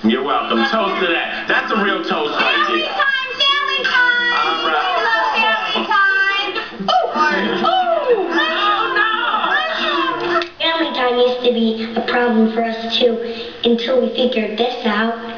You're welcome. Toast to that. That's a real toast right Family there. time! Family time! All right. I love family time! Family time used to be a problem for us too, until we figured this out.